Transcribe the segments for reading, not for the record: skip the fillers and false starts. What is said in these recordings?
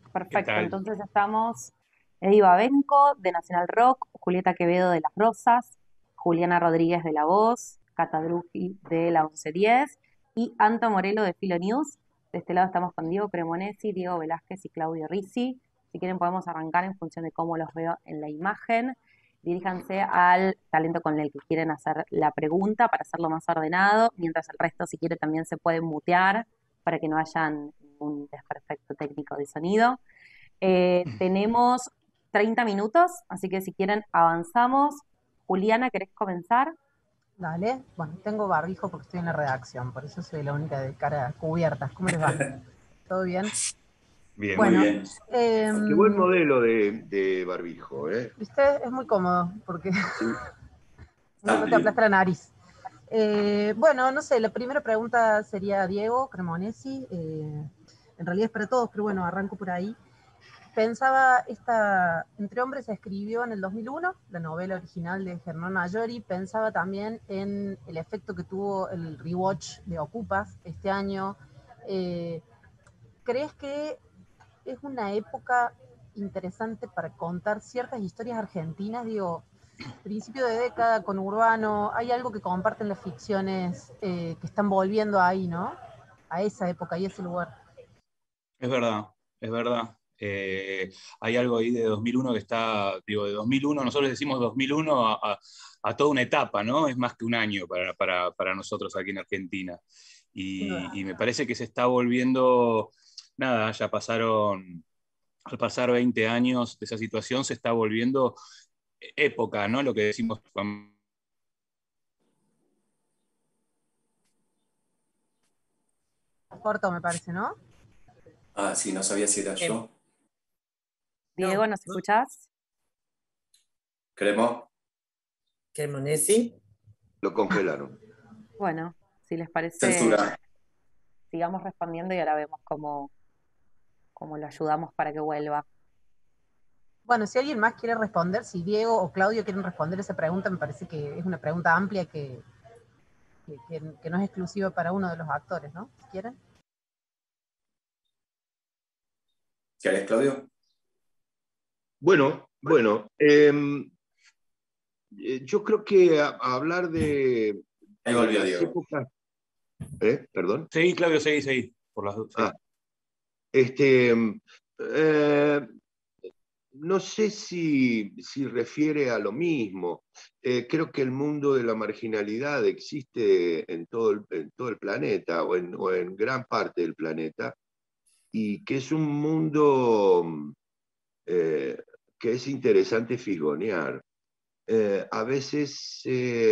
¿Qué Perfecto, tal? entonces estamos Eddie Babenco de Nacional Rock, Julieta Quevedo de Las Rosas, Juliana Rodríguez de La Voz, Cata Bruggi de la 1110 y Anto Morelo de Filo News. De este lado estamos con Diego Cremonesi, Diego Velázquez y Claudio Rizzi. Si quieren podemos arrancar en función de cómo los veo en la imagen. Diríjanse al talento con el que quieren hacer la pregunta para hacerlo más ordenado, mientras el resto si quiere también se pueden mutear para que no hayan ningún desperfecto técnico de sonido. Tenemos 30 minutos, así que si quieren avanzamos. Juliana, ¿querés comenzar? Dale, bueno, tengo barbijo porque estoy en la redacción, por eso soy la única de cara cubierta. ¿Cómo les va? ¿Todo bien? Bien, Muy Bueno, bien. Qué buen modelo de barbijo, ¿eh? ¿viste? Es muy cómodo porque Sí. no te Amplio. aplasta la nariz. Bueno, no sé, la primera pregunta sería a Diego Cremonesi. En realidad es para todos, pero bueno, arranco por ahí. Pensaba, Entre Hombres se escribió en el 2001, la novela original de Germán Mayori. Pensaba también en el efecto que tuvo el rewatch de Ocupas este año. Eh, ¿Crees que es una época interesante para contar ciertas historias argentinas? Digo, principio de década con Urbano, hay algo que comparten las ficciones que están volviendo ahí, ¿no? A esa época y ese lugar. Es verdad, es verdad. Hay algo ahí de 2001 que está, digo, de 2001, nosotros decimos 2001 a toda una etapa, ¿no? Es más que un año para nosotros aquí en Argentina. Sin duda. Y me parece que se está volviendo, nada, ya pasaron, al pasar 20 años de esa situación, se está volviendo época, ¿no? Lo que decimos. Corto, me parece, ¿no? Ah, sí, no sabía si era Em, yo. Diego, no, ¿nos escuchás? ¿Creemos? Cremonesi. Lo congelaron. Bueno, si les parece, Censura. sigamos respondiendo y ahora vemos cómo lo ayudamos para que vuelva. Bueno, si alguien más quiere responder, si Diego o Claudio quieren responder esa pregunta, me parece que es una pregunta amplia que no es exclusiva para uno de los actores, ¿no? Si quieren. ¿Querés, Claudio? Bueno, yo creo que a hablar Ahí de volvió las Diego. épocas, perdón. Seguí, Claudio, seguí, por las dos, Ah, sí. este, eh, no sé si refiere a lo mismo. Creo que el mundo de la marginalidad existe en todo el planeta o en gran parte del planeta y que es un mundo eh, que es interesante fisgonear. A veces,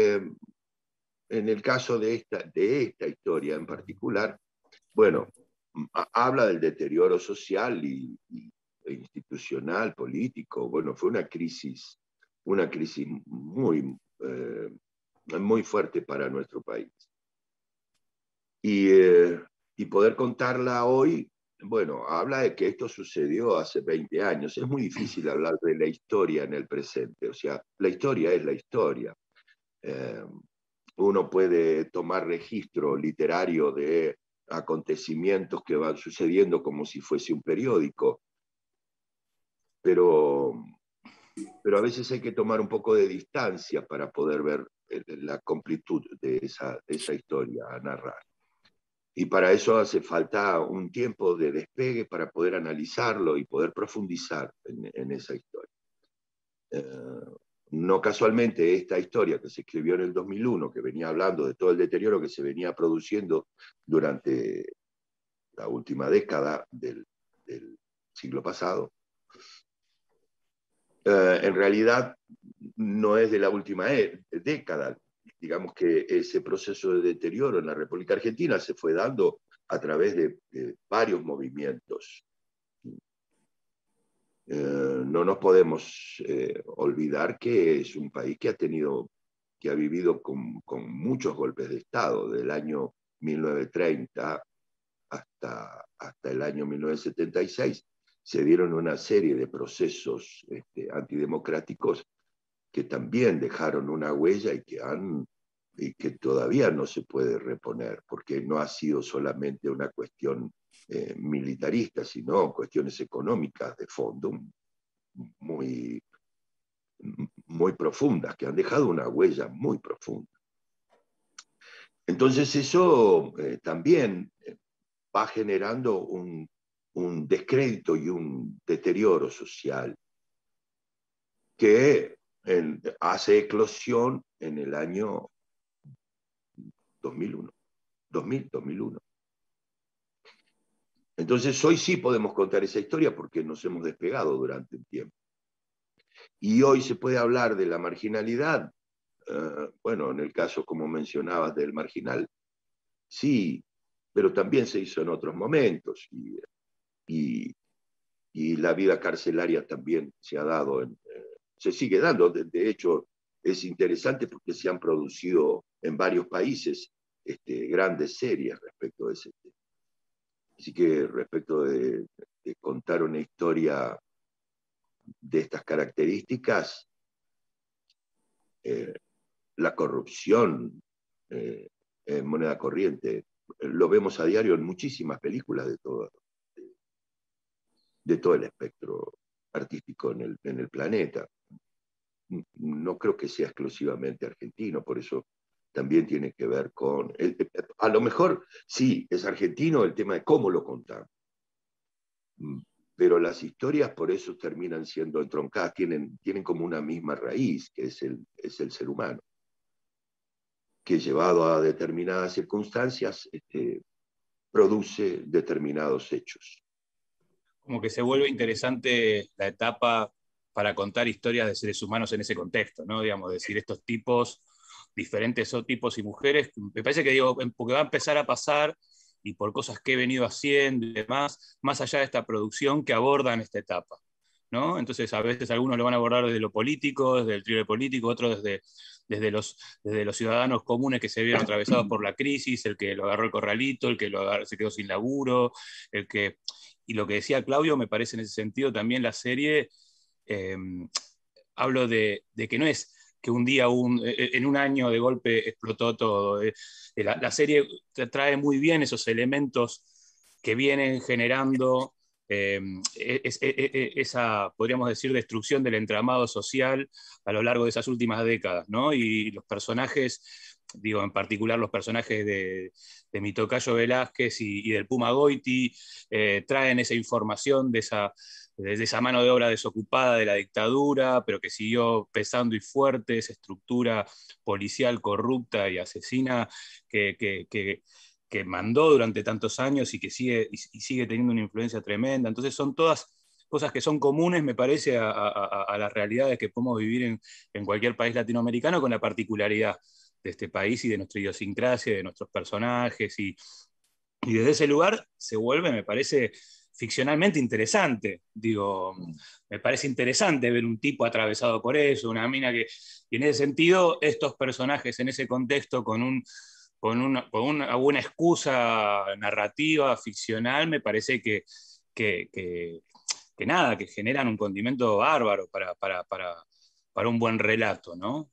en el caso de esta historia en particular, bueno, habla del deterioro social e institucional, político. Bueno, fue una crisis muy fuerte para nuestro país. Y, y poder contarla hoy, bueno, habla de que esto sucedió hace 20 años. Es muy difícil hablar de la historia en el presente. O sea, la historia es la historia. Eh, Uno puede tomar registro literario de acontecimientos que van sucediendo como si fuese un periódico, pero, pero a veces hay que tomar un poco de distancia para poder ver la completud de esa historia a narrar. Y para eso hace falta un tiempo de despegue para poder analizarlo y poder profundizar en esa historia. No casualmente esta historia que se escribió en el 2001, que venía hablando de todo el deterioro que se venía produciendo durante la última década del siglo pasado, en realidad no es de la última década. Digamos que ese proceso de deterioro en la República Argentina se fue dando a través de varios movimientos. No nos podemos olvidar que es un país que ha vivido con muchos golpes de Estado, del año 1930 hasta el año 1976. Se dieron una serie de procesos antidemocráticos que también dejaron una huella y que han y que todavía no se puede reponer, porque no ha sido solamente una cuestión militarista, sino cuestiones económicas de fondo muy, muy profundas, que han dejado una huella muy profunda. Entonces eso también va generando un descrédito y un deterioro social que hace eclosión en el año 2001. 2001. Entonces hoy sí podemos contar esa historia porque nos hemos despegado durante un tiempo. Y hoy se puede hablar de la marginalidad, bueno, en el caso, como mencionabas, del marginal, sí, pero también se hizo en otros momentos. Y la vida carcelaria también se ha dado, se sigue dando. De hecho, es interesante porque se han producido en varios países grandes series respecto de ese tema. Así que respecto de contar una historia de estas características, la corrupción en moneda corriente, lo vemos a diario en muchísimas películas de todo el espectro artístico en el planeta. No creo que sea exclusivamente argentino, por eso también tiene que ver con... a lo mejor sí, es argentino el tema de cómo lo contamos, pero las historias por eso terminan siendo entroncadas, tienen como una misma raíz, que es el ser humano, que llevado a determinadas circunstancias produce determinados hechos. Como que se vuelve interesante la etapa para contar historias de seres humanos en ese contexto, ¿no? Digamos, decir estos tipos, diferentes tipos y mujeres, me parece que digo, porque va a empezar a pasar y por cosas que he venido haciendo y demás, más allá de esta producción que abordan esta etapa, ¿no? Entonces a veces algunos lo van a abordar desde lo político, desde el thriller político, otros desde los ciudadanos comunes que se vieron atravesados por la crisis, el que lo agarró el corralito, el que se quedó sin laburo, el que... Y lo que decía Claudio, me parece en ese sentido también la serie, hablo de que no es que un día, en un año de golpe explotó todo. La serie trae muy bien esos elementos que vienen generando esa, podríamos decir, destrucción del entramado social a lo largo de esas últimas décadas, ¿no? Y los personajes, digo, en particular los personajes de mi tocayo Velázquez y del Puma Goiti, traen esa información de esa mano de obra desocupada de la dictadura, pero que siguió pesando y fuerte, esa estructura policial corrupta y asesina que mandó durante tantos años y que sigue teniendo una influencia tremenda. Entonces son todas cosas que son comunes, me parece, a las realidades que podemos vivir en cualquier país latinoamericano, con la particularidad de este país y de nuestra idiosincrasia, de nuestros personajes, y desde ese lugar se vuelve, me parece, ficcionalmente interesante. Digo, me parece interesante ver un tipo atravesado por eso, una mina que... Y en ese sentido, estos personajes en ese contexto, con una buena excusa narrativa, ficcional, me parece que nada, que generan un condimento bárbaro para un buen relato, ¿no?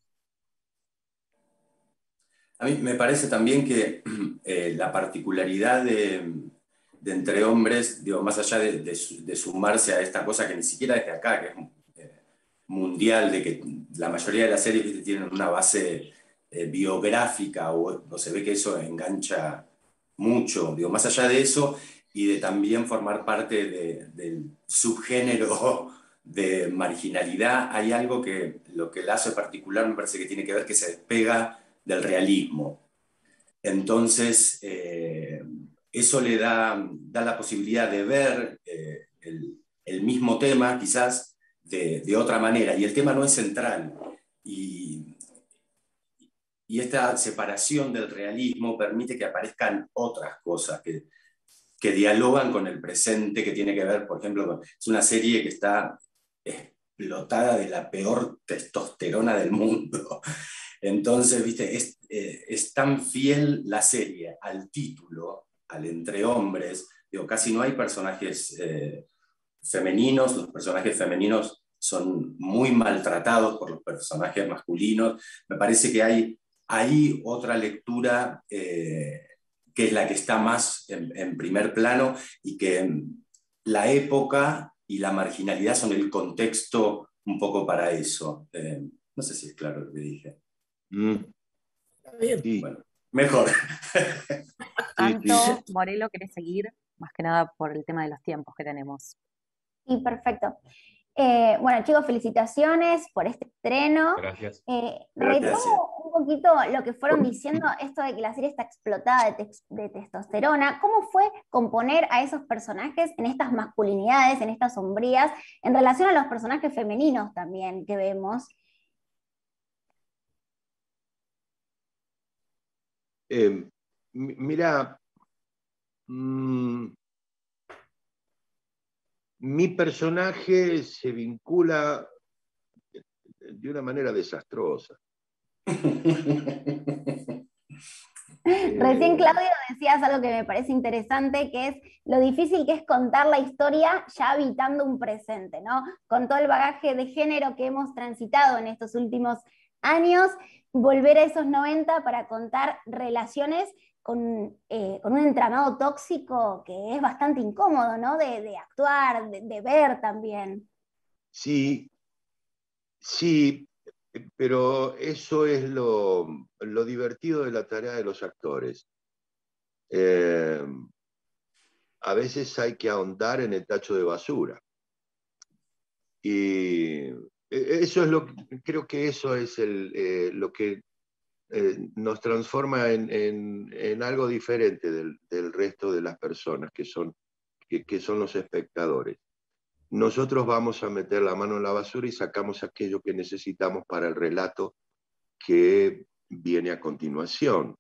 A mí me parece también que la particularidad de Entre Hombres, digo, más allá de sumarse a esta cosa que ni siquiera es de acá, que es mundial, de que la mayoría de las series, ¿viste?, tienen una base biográfica, o se ve que eso engancha mucho, digo, más allá de eso, y de también formar parte del subgénero de marginalidad, hay algo que lo que la hace particular me parece que tiene que ver que se despega del realismo. Entonces, eso le da la posibilidad de ver el mismo tema quizás de otra manera, y el tema no es central. Y esta separación del realismo permite que aparezcan otras cosas que dialogan con el presente, que tiene que ver, por ejemplo, es una serie que está explotada de la peor testosterona del mundo. Entonces, viste, es tan fiel la serie al título, al Entre Hombres, digo, casi no hay personajes femeninos, los personajes femeninos son muy maltratados por los personajes masculinos. Me parece que hay hay otra lectura que es la que está más en primer plano y que la época y la marginalidad son el contexto un poco para eso. No sé si es claro lo que dije. Mm, Está bien. sí, Bueno, mejor. sí, sí. Anto, Morelo, ¿querés seguir? Más que nada por el tema de los tiempos que tenemos. Y perfecto. Bueno, chicos, felicitaciones por este estreno. Gracias. Retomo Gracias. un poquito lo que fueron diciendo, esto de que la serie está explotada de testosterona. ¿Cómo fue componer a esos personajes en estas masculinidades, en estas sombrías, en relación a los personajes femeninos también que vemos? Mira, mm, mi personaje se vincula de una manera desastrosa. Recién, Eh, Claudio, decías algo que me parece interesante, que es lo difícil que es contar la historia ya habitando un presente, ¿no? Con todo el bagaje de género que hemos transitado en estos últimos años, volver a esos 90 para contar relaciones con un entramado tóxico que es bastante incómodo, ¿no? De actuar, de ver también. sí, sí, pero eso es lo divertido de la tarea de los actores. Eh, a veces hay que ahondar en el tacho de basura. Y eso es creo que eso es lo que nos transforma en algo diferente del resto de las personas que son los espectadores. Nosotros vamos a meter la mano en la basura y sacamos aquello que necesitamos para el relato que viene a continuación.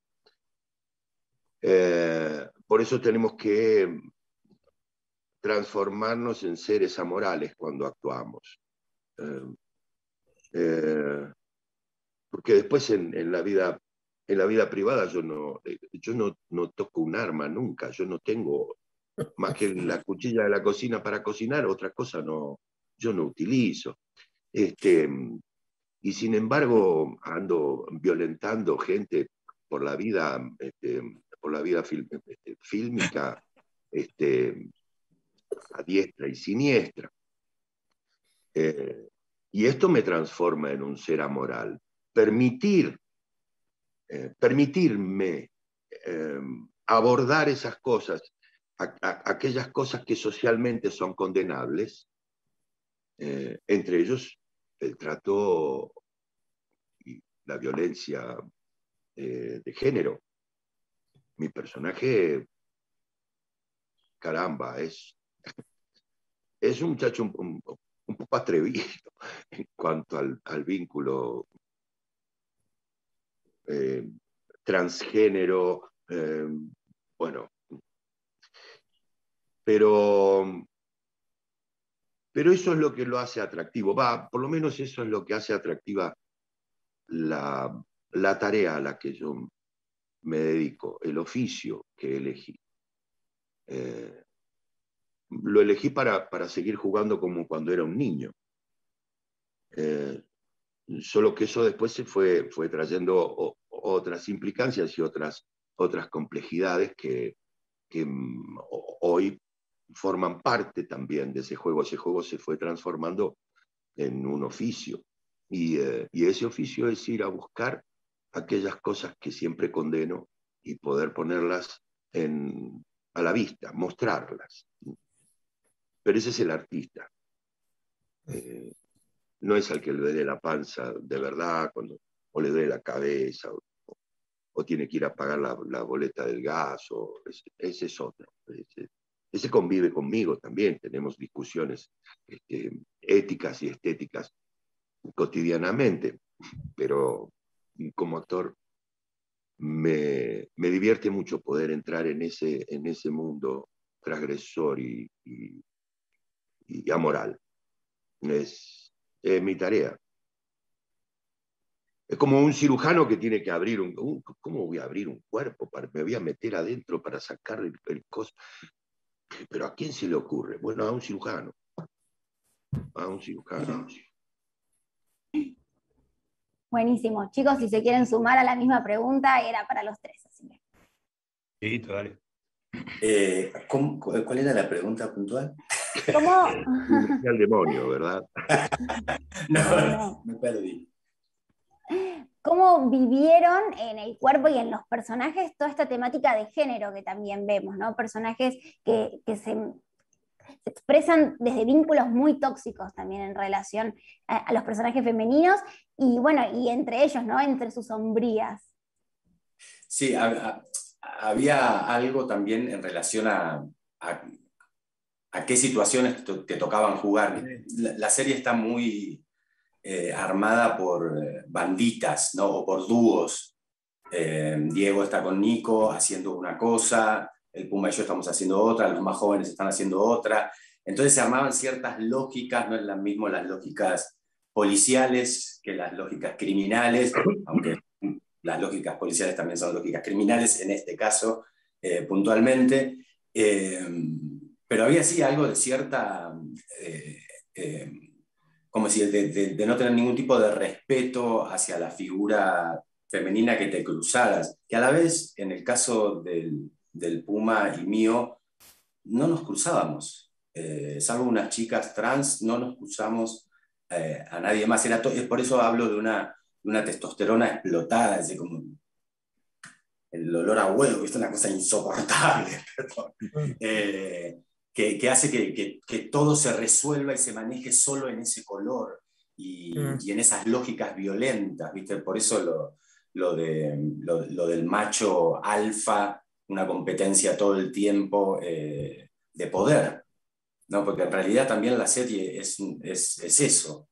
Por eso tenemos que transformarnos en seres amorales cuando actuamos. Eh, eh, porque después en la vida privada yo no toco un arma nunca, yo no tengo más que la cuchilla de la cocina para cocinar, otra cosa no, yo no utilizo. Este, y sin embargo ando violentando gente por la vida, por la vida fílmica, este, a diestra y siniestra. Y esto me transforma en un ser amoral. Permitirme abordar esas cosas, aquellas cosas que socialmente son condenables, entre ellos el trato y la violencia de género. Mi personaje, caramba, es un muchacho un poco atrevido en cuanto al vínculo transgénero, bueno, pero eso es lo que lo hace atractivo. Por lo menos eso es lo que hace atractiva la tarea a la que yo me dedico, el oficio que elegí. Lo elegí para seguir jugando como cuando era un niño. Solo que eso después se fue trayendo otras implicancias y otras complejidades que hoy forman parte también de ese juego. Ese juego se fue transformando en un oficio. Y ese oficio es ir a buscar aquellas cosas que siempre condeno y poder ponerlas a la vista, mostrarlas. Pero ese es el artista. No es al que le duele la panza de verdad, o le duele la cabeza, o tiene que ir a pagar la boleta del gas, ese es otro. Ese convive conmigo también, tenemos discusiones éticas y estéticas cotidianamente, pero como actor me divierte mucho poder entrar en ese mundo transgresor y amoral. Es mi tarea. Es como un cirujano que tiene que abrir ¿cómo voy a abrir un cuerpo? Me voy a meter adentro para sacar el coso. ¿Pero a quién se le ocurre? Bueno, a un cirujano. A un cirujano. Buenísimo. Chicos, si se quieren sumar a la misma pregunta, era para los tres. Así que. Sí, dale. ¿Cuál era la pregunta puntual? ¿Cómo? Al demonio, ¿verdad? No. Me perdí. ¿Cómo vivieron en el cuerpo y en los personajes toda esta temática de género que también vemos, ¿no? Personajes que se expresan desde vínculos muy tóxicos también en relación a los personajes femeninos y bueno, y entre ellos, ¿no? Entre sus sombrías. Sí, había algo también en relación a qué situaciones te tocaban jugar. La serie está muy armada por banditas, ¿no? O por dúos. Diego está con Nico haciendo una cosa, el Puma y yo estamos haciendo otra, los más jóvenes están haciendo otra. Entonces se armaban ciertas lógicas, no es lo mismo las lógicas policiales que las lógicas criminales, aunque las lógicas policiales también son lógicas criminales, en este caso puntualmente. Pero había sí algo de cierta, como si de no tener ningún tipo de respeto hacia la figura femenina que te cruzaras, que a la vez, en el caso del Puma y mío, no nos cruzábamos. Salvo unas chicas trans, no nos cruzamos a nadie más. Por eso hablo de una testosterona explotada, así como el olor a huevo, que es una cosa insoportable, que hace que todo se resuelva y se maneje solo en ese color y en esas lógicas violentas, ¿viste? Por eso lo del macho alfa, una competencia todo el tiempo de poder, ¿no? Porque en realidad también la serie es eso,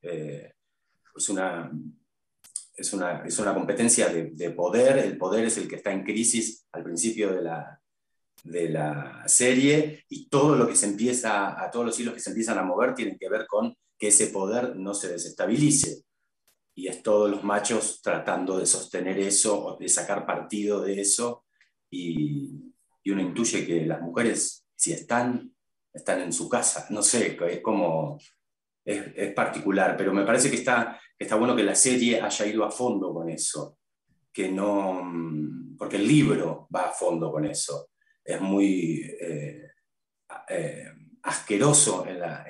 es una competencia de poder. El poder es el que está en crisis al principio de la serie, y todo lo que todos los hilos que se empiezan a mover tienen que ver con que ese poder no se desestabilice. Y es todos los machos tratando de sostener eso, o de sacar partido de eso, y uno intuye que las mujeres, si están en su casa. No sé, es como... Es particular, pero me parece que está bueno que la serie haya ido a fondo con eso, que no, porque el libro va a fondo con eso. Es muy asqueroso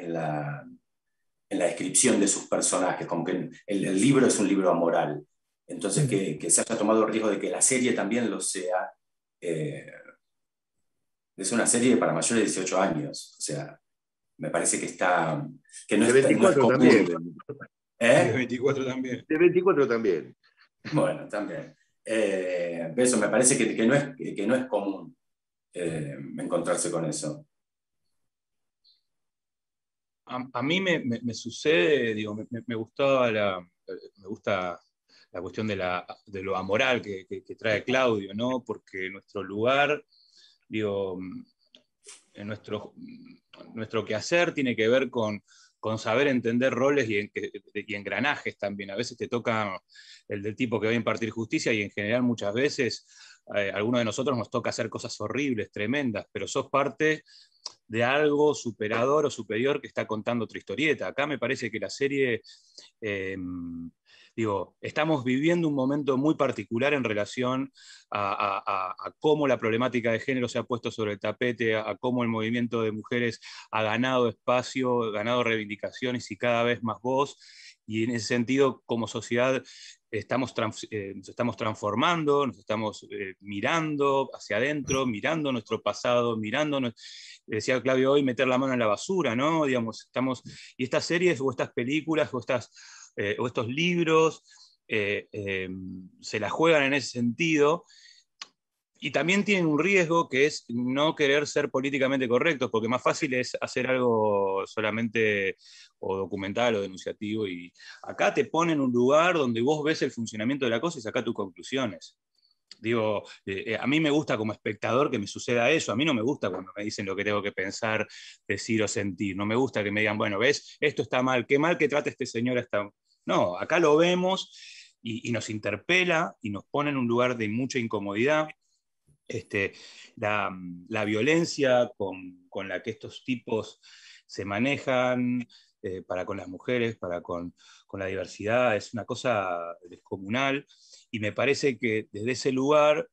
en la descripción de sus personajes, como que el libro es un libro amoral. Entonces, que se haya tomado el riesgo de que la serie también lo sea, es una serie para mayores de 18 años, o sea, me parece que no De es 24 común. también. De 24 también. De 24 también. Bueno, también. Eso me parece que no es común encontrarse con eso. A mí me sucede, digo, me gusta la cuestión de lo amoral que trae Claudio, ¿no? Porque nuestro lugar, digo, en nuestro quehacer tiene que ver con saber entender roles y engranajes también. A veces te toca el del tipo que va a impartir justicia, y en general muchas veces a algunos de nosotros nos toca hacer cosas horribles, tremendas, pero sos parte de algo superador o superior que está contando otra historieta. Acá me parece que la serie, estamos viviendo un momento muy particular en relación a cómo la problemática de género se ha puesto sobre el tapete, a cómo el movimiento de mujeres ha ganado espacio, ha ganado reivindicaciones y cada vez más voz. Y en ese sentido, como sociedad, nos estamos transformando, nos estamos mirando hacia adentro, mirando nuestro pasado, decía Claudio hoy, meter la mano en la basura, ¿no? Digamos, y estas series o estas películas o estos libros se la juegan en ese sentido. Y también tienen un riesgo, que es no querer ser políticamente correctos, porque más fácil es hacer algo solamente o documental o denunciativo, y acá te ponen en un lugar donde vos ves el funcionamiento de la cosa y sacás tus conclusiones. Digo, a mí me gusta como espectador que me suceda eso. A mí no me gusta cuando me dicen lo que tengo que pensar, decir o sentir. No me gusta que me digan, bueno, ves, esto está mal, qué mal que trate este señor hasta... No, acá lo vemos y nos interpela y nos pone en un lugar de mucha incomodidad. La violencia con la que estos tipos se manejan, para con las mujeres, para con la diversidad, es una cosa descomunal, y me parece que desde ese lugar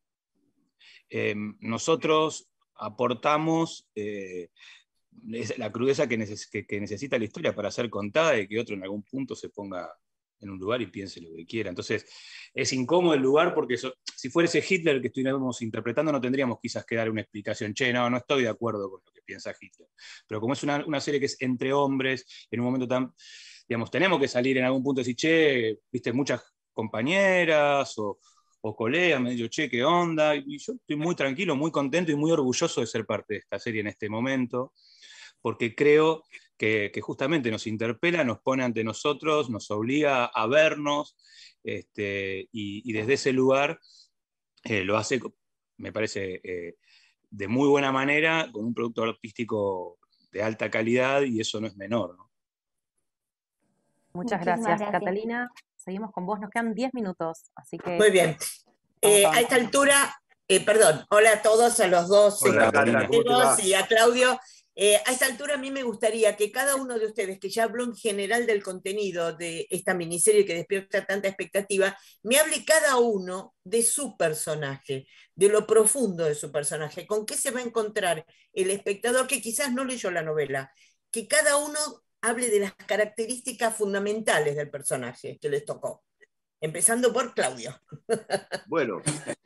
nosotros aportamos la crudeza que necesita la historia para ser contada y que otro en algún punto se ponga en un lugar y piense lo que quiera. Entonces, es incómodo el lugar porque si fuera ese Hitler que estuviéramos interpretando, no tendríamos quizás que dar una explicación. Che, no estoy de acuerdo con lo que piensa Hitler. Pero como es una serie que es entre hombres, en un momento tan, digamos, tenemos que salir en algún punto y decir, che, viste, muchas compañeras o colegas me dicho, che, ¿qué onda? Y yo estoy muy tranquilo, muy contento y muy orgulloso de ser parte de esta serie en este momento, porque creo que justamente nos interpela, nos pone ante nosotros, nos obliga a vernos, y desde ese lugar lo hace, me parece, de muy buena manera, con un producto artístico de alta calidad, y eso no es menor, ¿no? Muchas Muchísimas gracias, gracias. Catalina. Seguimos con vos, nos quedan 10 minutos, así que Muy bien. vamos A esta avanzando. altura, perdón, hola a todos, a los dos Hola, Catalina. compañeros y a Claudio. A esta altura a mí me gustaría que cada uno de ustedes, que ya habló en general del contenido de esta miniserie que despierta tanta expectativa, me hable cada uno de su personaje, de lo profundo de su personaje, con qué se va a encontrar el espectador que quizás no leyó la novela, que cada uno hable de las características fundamentales del personaje que les tocó. Empezando por Claudio. Bueno,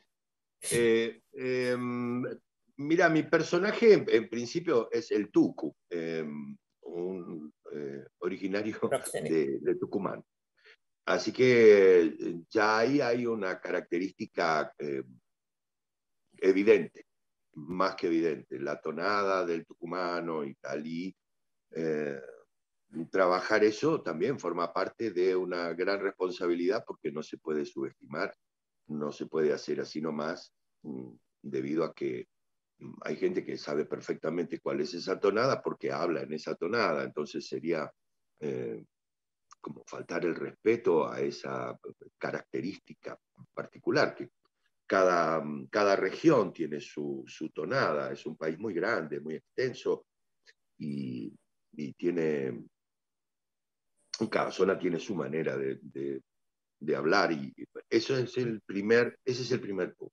mira, mi personaje en principio es el Tucu, un originario de Tucumán. Así que ya ahí hay una característica evidente, más que evidente, la tonada del tucumano y tal, y trabajar eso también forma parte de una gran responsabilidad porque no se puede subestimar, no se puede hacer así nomás, debido a que hay gente que sabe perfectamente cuál es esa tonada porque habla en esa tonada, entonces sería como faltar el respeto a esa característica particular, que cada región tiene su tonada, es un país muy grande, muy extenso, y tiene, cada zona tiene su manera de hablar, y ese es el primer punto.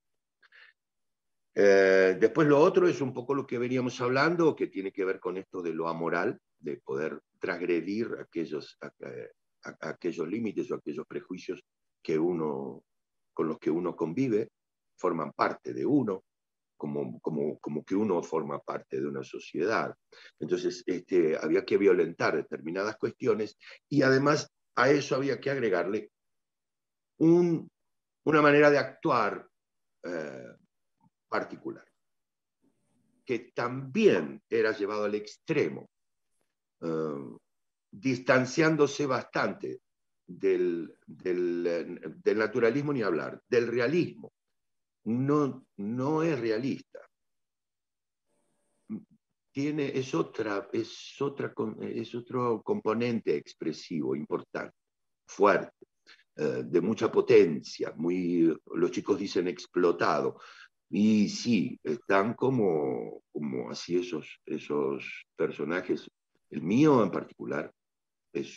Después lo otro es un poco lo que veníamos hablando, que tiene que ver con esto de lo amoral, de poder transgredir aquellos límites o aquellos prejuicios con los que uno convive, forman parte de uno, como que uno forma parte de una sociedad. Entonces había que violentar determinadas cuestiones, y además a eso había que agregarle una manera de actuar particular, que también era llevado al extremo, distanciándose bastante del naturalismo, ni hablar, del realismo. No es realista. Es otro componente expresivo importante, fuerte, de mucha potencia, los chicos dicen explotado. Y sí, están como así esos personajes. El mío en particular es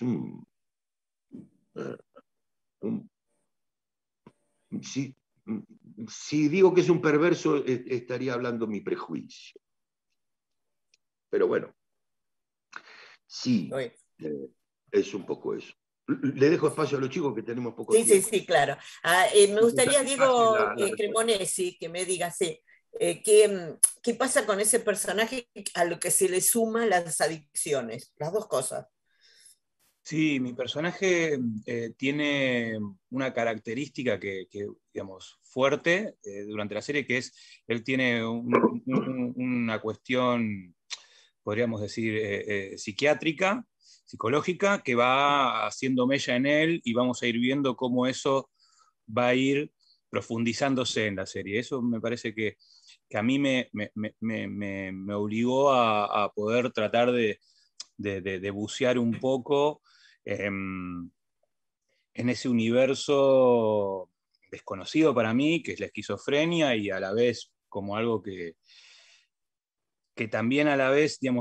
si digo que es un perverso, estaría hablando mi prejuicio. Pero bueno, sí, es un poco eso. Le dejo espacio a los chicos que tenemos poco tiempo. Sí, claro. Me gustaría, Diego Cremonesi, que me diga, ¿qué pasa con ese personaje a lo que se le suman las adicciones? Las dos cosas. Sí, mi personaje tiene una característica que digamos, fuerte durante la serie, que es, él tiene una cuestión, podríamos decir, psiquiátrica, psicológica, que va haciendo mella en él, y vamos a ir viendo cómo eso va a ir profundizándose en la serie. Eso me parece que a mí me obligó a poder tratar de bucear un poco en ese universo desconocido para mí, que es la esquizofrenia, y a la vez como algo que también a la vez, digamos,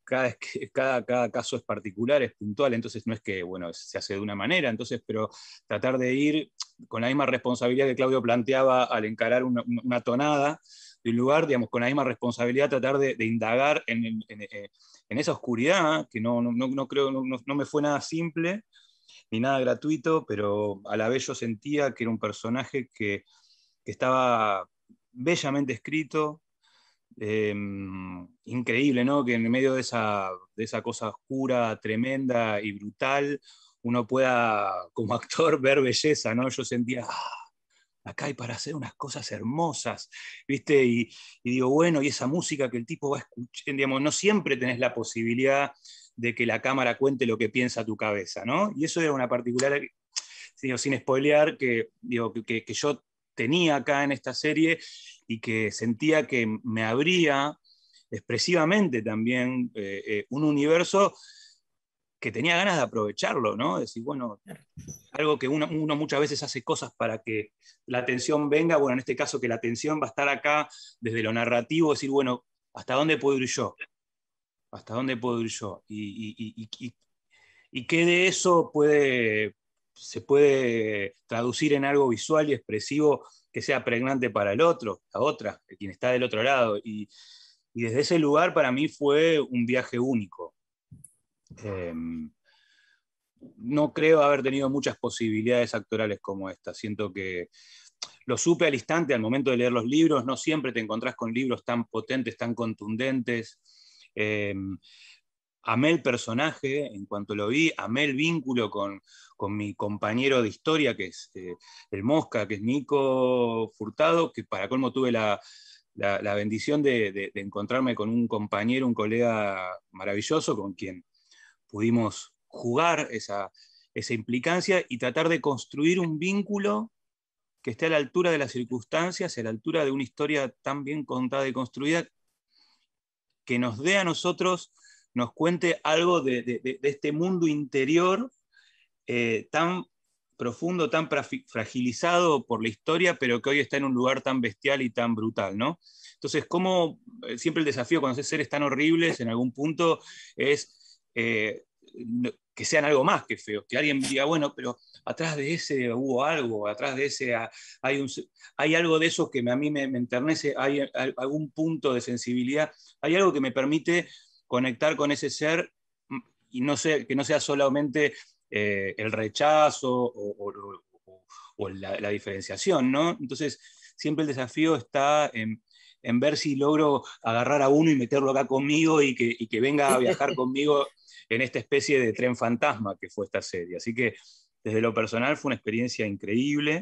cada caso es particular, es puntual, entonces no es que, bueno, se hace de una manera, entonces, pero tratar de ir con la misma responsabilidad que Claudio planteaba al encarar una tonada de un lugar, digamos, con la misma responsabilidad tratar de indagar en esa oscuridad, que no creo, no me fue nada simple, ni nada gratuito, pero a la vez yo sentía que era un personaje que estaba bellamente escrito, increíble, ¿no? Que en medio de esa cosa oscura, tremenda y brutal, uno pueda, como actor, ver belleza, ¿no? Yo sentía, acá hay para hacer unas cosas hermosas, ¿viste? Y digo, bueno, y esa música que el tipo va a escuchar, digamos, no siempre tenés la posibilidad de que la cámara cuente lo que piensa tu cabeza, ¿no? Y eso era una particular, digo, sin spoilear, digo, que yo tenía acá en esta serie y que sentía que me abría expresivamente también un universo que tenía ganas de aprovecharlo, ¿no? Decir, bueno, algo que uno muchas veces hace cosas para que la atención venga, bueno, en este caso que la atención va a estar acá desde lo narrativo, decir, bueno, ¿hasta dónde puedo ir yo? ¿Hasta dónde puedo ir yo? Y qué de eso se puede traducir en algo visual y expresivo que sea pregnante para el otro, la otra, quien está del otro lado. Y desde ese lugar para mí fue un viaje único. No creo haber tenido muchas posibilidades actorales como esta. Siento que lo supe al instante, al momento de leer los libros. No siempre te encontrás con libros tan potentes, tan contundentes. Amé el personaje en cuanto lo vi, amé el vínculo con mi compañero de historia, que es el Mosca, que es Nico Furtado, que para colmo tuve la bendición de encontrarme con un compañero, un colega maravilloso, con quien pudimos jugar esa implicancia y tratar de construir un vínculo que esté a la altura de las circunstancias, a la altura de una historia tan bien contada y construida, que nos dé a nosotros, nos cuente algo de este mundo interior tan profundo, tan fragilizado por la historia, pero que hoy está en un lugar tan bestial y tan brutal, ¿no? Entonces, como siempre el desafío cuando haces seres tan horribles en algún punto es que sean algo más que feos, que alguien diga, bueno, pero atrás de ese hubo algo, atrás de ese hay algo de eso que a mí me enternece, hay algún punto de sensibilidad, hay algo que me permite conectar con ese ser y que no sea solamente el rechazo o la diferenciación, ¿no? Entonces, siempre el desafío está en ver si logro agarrar a uno y meterlo acá conmigo y que venga a viajar conmigo en esta especie de tren fantasma que fue esta serie. Así que desde lo personal fue una experiencia increíble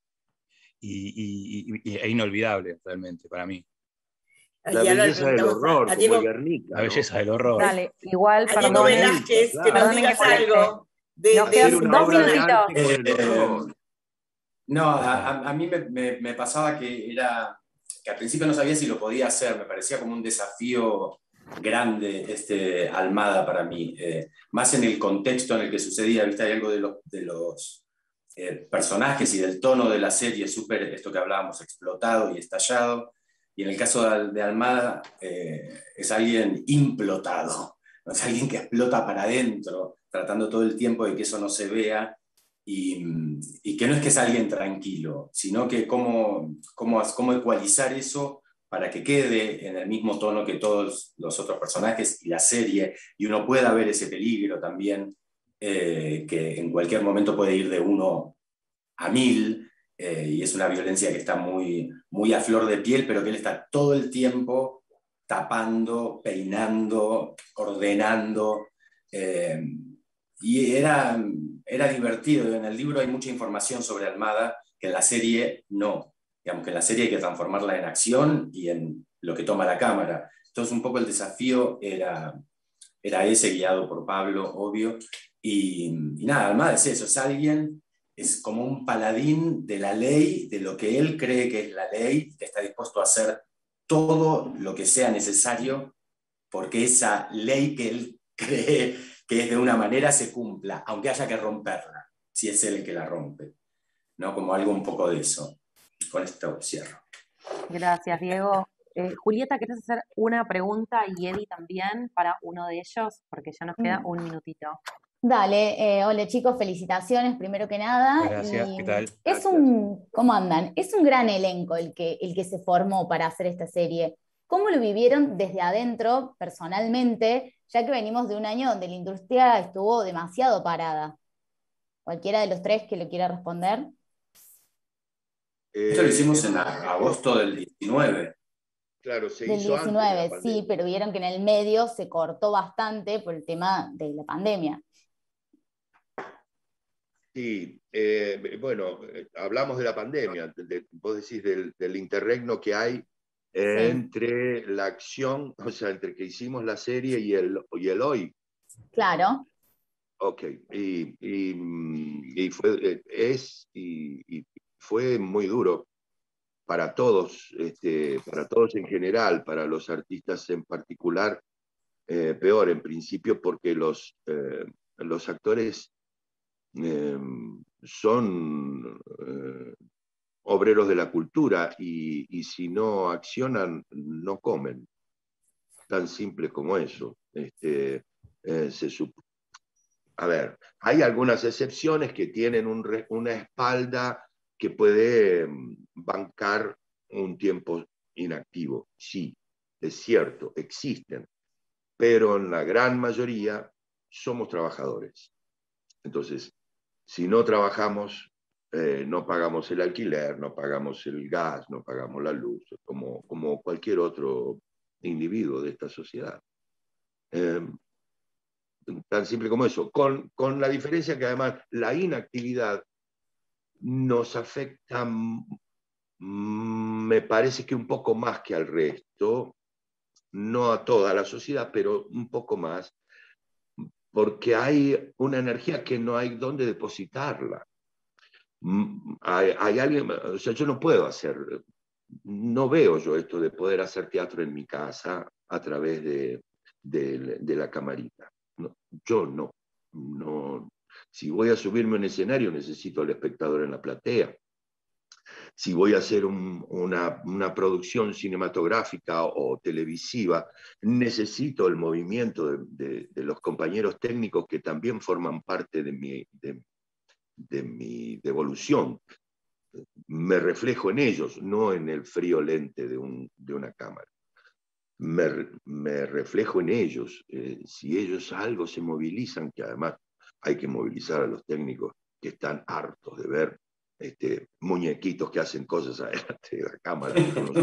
e inolvidable realmente para mí. La belleza del horror, como el Guernica. La belleza del horror. Dale, igual, a Diego Velázquez, que nos digas algo. Nos quedan 2 minutitos. No, a mí me pasaba que al principio no sabía si lo podía hacer, me parecía como un desafío grande Almada para mí, más en el contexto en el que sucedía, ¿viste? Hay algo de los personajes y del tono de la serie, súper esto que hablábamos, explotado y estallado, y en el caso de Almada es alguien implotado, ¿no? Es alguien que explota para adentro, tratando todo el tiempo de que eso no se vea, y que no es que es alguien tranquilo, sino que cómo ecualizar eso para que quede en el mismo tono que todos los otros personajes y la serie, y uno pueda ver ese peligro también, que en cualquier momento puede ir de 1 a 1000, y es una violencia que está muy, muy a flor de piel, pero que él está todo el tiempo tapando, peinando, ordenando, y era divertido. En el libro hay mucha información sobre Almada que en la serie no. Digamos que en la serie hay que transformarla en acción y en lo que toma la cámara. Entonces un poco el desafío era ese, guiado por Pablo, obvio. Y nada, Almada es eso, es como un paladín de la ley, de lo que él cree que es la ley, que está dispuesto a hacer todo lo que sea necesario porque esa ley que él cree que es de una manera se cumpla, aunque haya que romperla, si es él el que la rompe, ¿no? Como algo un poco de eso. Con esto cierro. Gracias, Diego. Julieta, ¿querés hacer una pregunta y Eddie también para uno de ellos? Porque ya nos queda un minutito. Dale, hola chicos, felicitaciones primero que nada. Gracias, Y ¿qué tal? es un, ¿cómo andan? Es un gran elenco el que se formó para hacer esta serie. ¿Cómo lo vivieron desde adentro, personalmente, ya que venimos de un año donde la industria estuvo demasiado parada? Cualquiera de los tres que lo quiera responder. Esto lo hicimos en agosto del 19. Claro, se Del hizo antes de la 19, pandemia. sí, pero vieron que en el medio se cortó bastante por el tema de la pandemia. Sí, bueno, hablamos de la pandemia, vos decís del interregno que hay entre la acción, o sea, entre que hicimos la serie y el hoy. Claro. Ok, y fue, y fue muy duro para todos en general, para los artistas en particular, peor en principio porque los actores son obreros de la cultura y si no accionan, no comen. Tan simple como eso. A ver, hay algunas excepciones que tienen una espalda que puede bancar un tiempo inactivo. Sí, es cierto, existen, pero en la gran mayoría somos trabajadores. Entonces, si no trabajamos, no pagamos el alquiler, no pagamos el gas, no pagamos la luz, como cualquier otro individuo de esta sociedad. Tan simple como eso, con la diferencia que además la inactividad nos afecta, me parece que un poco más que al resto, no a toda la sociedad, pero un poco más, porque hay una energía que no hay dónde depositarla. Hay alguien, o sea, yo no puedo hacer, no veo yo esto de poder hacer teatro en mi casa a través de la camarita. No, yo no. Si voy a subirme a un escenario, necesito al espectador en la platea. Si voy a hacer una producción cinematográfica o televisiva, necesito el movimiento de los compañeros técnicos que también forman parte de mi devolución. Me reflejo en ellos, no en el frío lente de una cámara. Me reflejo en ellos. Si ellos algo se movilizan, que además hay que movilizar a los técnicos que están hartos de ver muñequitos que hacen cosas adelante de la cámara.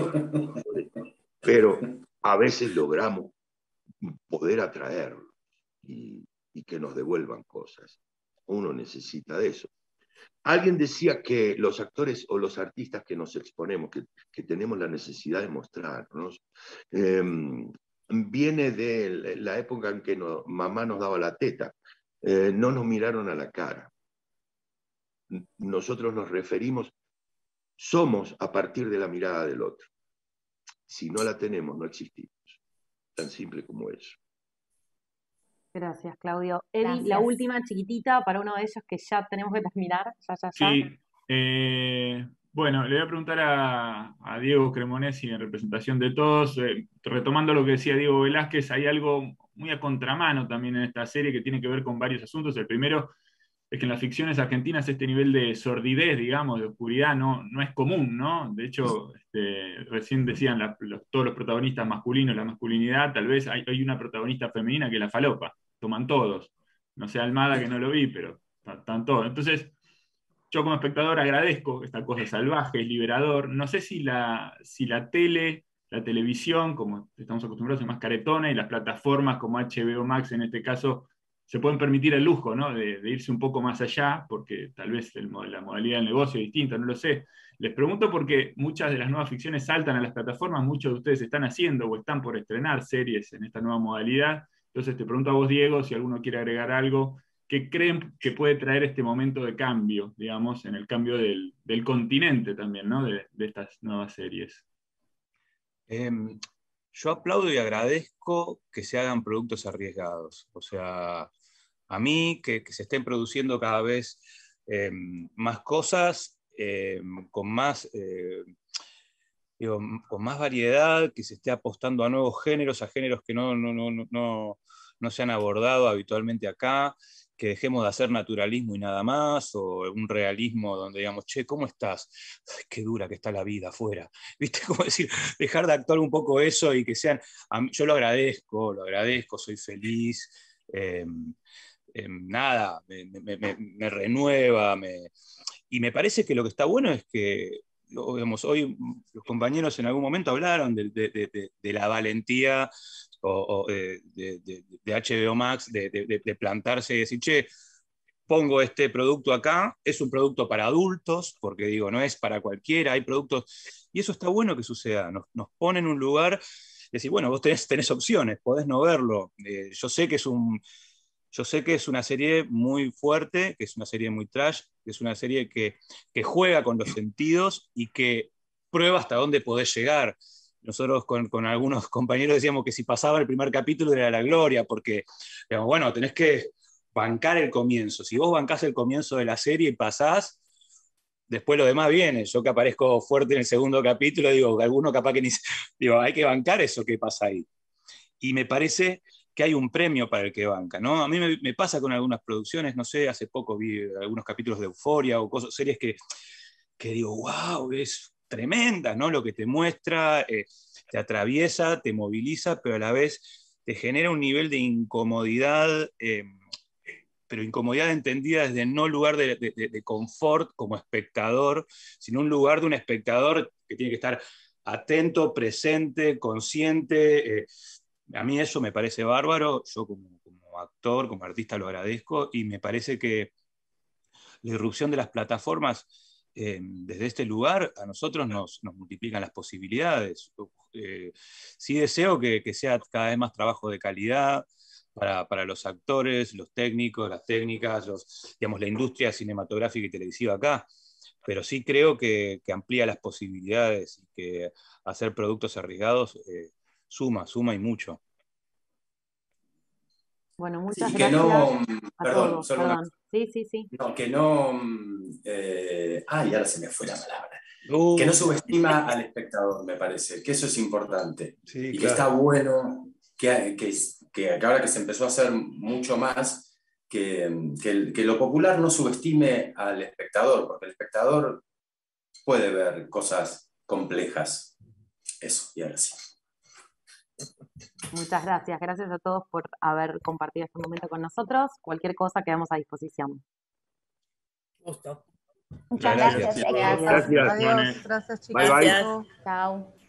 Pero a veces logramos poder atraerlos y que nos devuelvan cosas. Uno necesita de eso. Alguien decía que los actores o los artistas que nos exponemos, que tenemos la necesidad de mostrarnos, viene de la época en que mamá nos daba la teta. No nos miraron a la cara. Nosotros nos referimos, somos a partir de la mirada del otro. Si no la tenemos, no existimos. Tan simple como eso. Gracias, Claudio. Eddie, Gracias. la última chiquitita para uno de ellos que ya tenemos que terminar. Ya. Sí, bueno, le voy a preguntar a Diego Cremonesi en representación de todos, retomando lo que decía Diego Velázquez, hay algo muy a contramano también en esta serie que tiene que ver con varios asuntos. El primero es que en las ficciones argentinas este nivel de sordidez, digamos, de oscuridad, no es común, ¿no? De hecho, recién decían todos los protagonistas masculinos, la masculinidad, tal vez hay una protagonista femenina que es la falopa, toman todos. No sé, Almada, que no lo vi, pero están todos. Entonces, yo como espectador agradezco esta cosa salvaje, es liberador. No sé si la tele, la televisión, como estamos acostumbrados, es más caretona, y las plataformas como HBO Max en este caso se pueden permitir el lujo, ¿no? de irse un poco más allá, porque tal vez la modalidad del negocio es distinta, no lo sé. Les pregunto porque muchas de las nuevas ficciones saltan a las plataformas, muchos de ustedes están haciendo o están por estrenar series en esta nueva modalidad. Entonces te pregunto a vos, Diego, si alguno quiere agregar algo. ¿Qué creen que puede traer este momento de cambio, digamos, en el cambio del continente también, ¿no? de estas nuevas series? Yo aplaudo y agradezco que se hagan productos arriesgados. O sea, a mí que se estén produciendo cada vez más cosas, con más digo, con más variedad, que se esté apostando a nuevos géneros, a géneros que no se han abordado habitualmente acá, que dejemos de hacer naturalismo y nada más, o un realismo donde digamos, che, ¿cómo estás? Ay, qué dura que está la vida afuera. ¿Viste? Como decir, dejar de actuar un poco eso y que sean, yo lo agradezco, soy feliz, nada, me renueva, y me parece que lo que está bueno es que, digamos, hoy los compañeros en algún momento hablaron de la valentía de HBO Max, de plantarse y decir, che, pongo este producto acá, es un producto para adultos, porque digo, no es para cualquiera, hay productos, y eso está bueno que suceda, nos pone en un lugar, decir, bueno, vos tenés opciones, podés no verlo, yo sé que es una serie muy fuerte, que es una serie muy trash, que es una serie que juega con los sentidos y que prueba hasta dónde podés llegar. Nosotros con algunos compañeros decíamos que si pasaba el primer capítulo era la gloria, porque, digamos, bueno, tenés que bancar el comienzo. Si vos bancás el comienzo de la serie y pasás, después lo demás viene. Yo que aparezco fuerte en el segundo capítulo, digo, alguno capaz que ni... Digo, hay que bancar eso que pasa ahí. Y me parece que hay un premio para el que banca, ¿no? A mí me pasa con algunas producciones, no sé, hace poco vi algunos capítulos de Euphoria o series que digo, wow, es tremenda, ¿no? Lo que te muestra, te atraviesa, te moviliza, pero a la vez te genera un nivel de incomodidad, pero incomodidad entendida desde no lugar de confort como espectador, sino un lugar de un espectador que tiene que estar atento, presente, consciente. A mí eso me parece bárbaro, yo como actor, como artista lo agradezco, y me parece que la irrupción de las plataformas desde este lugar a nosotros nos multiplican las posibilidades. Sí deseo que sea cada vez más trabajo de calidad para los actores, los técnicos, las técnicas, digamos, la industria cinematográfica y televisiva acá, pero sí creo que amplía las posibilidades y que hacer productos arriesgados suma y mucho. Bueno, muchas Sí, que gracias no, a perdón, todos. solo una, Perdón. Sí. no, que no, ay, ahora se me fue la palabra. Que no subestima al espectador, me parece, que eso es importante. Sí, y que claro. está bueno que ahora que se empezó a hacer mucho más, que lo popular no subestime al espectador, porque el espectador puede ver cosas complejas. Eso, y ahora sí. Muchas gracias. Gracias a todos por haber compartido este momento con nosotros. Cualquier cosa quedamos a disposición. Gusto. Muchas Gracias. gracias, Gracias. chicas. Gracias. Adiós, gracias chicos. Bye, bye. Gracias. Chao.